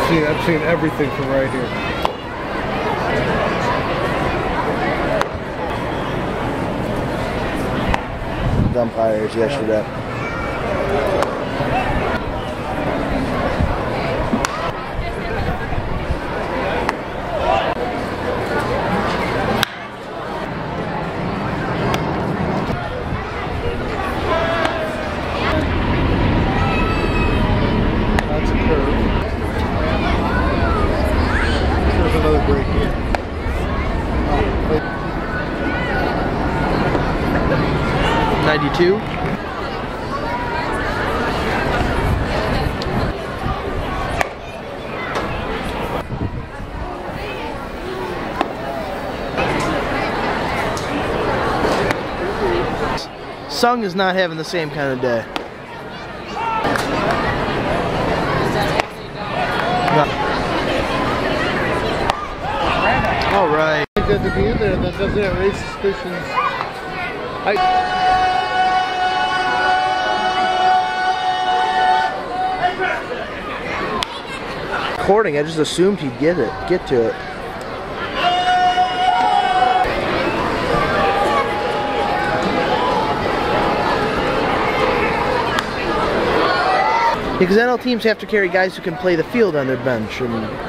I've seen everything from right here. Umpires yesterday. That's a curve. There's another break here. 92. Tseng is not having the same kind of day. All right. I think that to be in there, that doesn't have raise suspicions. Recording, I just assumed he'd get to it. Because NL teams have to carry guys who can play the field on their bench.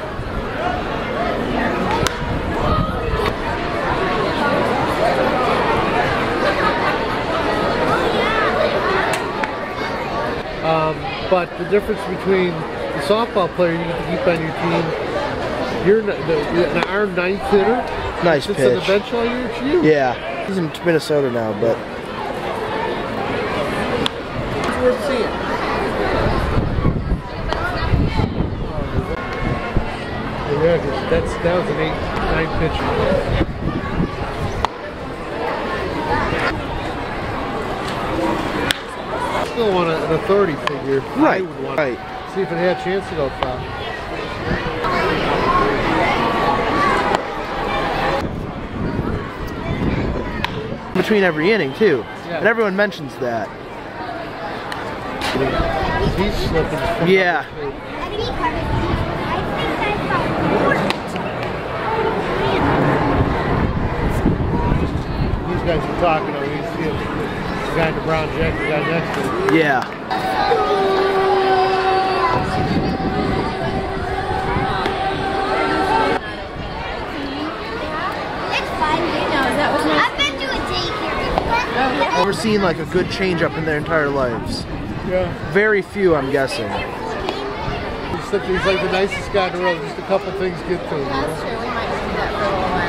But the difference between the softball player you get to keep on your team, you're an armed ninth hitter. Nice sits pitch. on the bench all year, it's you. Yeah, he's in Minnesota now, but It's worth seeing. Yeah, that was an 8-9 pitch. Still want an authority figure. Right, I would want right. to see if it had a chance to go foul. between every inning too, yeah. And everyone mentions that. He's slipping. Yeah. These guys are talking. He's the guy in the brown jacket, the guy next to him. Yeah. Never seen like a good changeup in their entire lives. Yeah. Very few, I'm guessing. He's like the nicest guy in the world. Just a couple things get to him. That's true. We might just do that for a little while.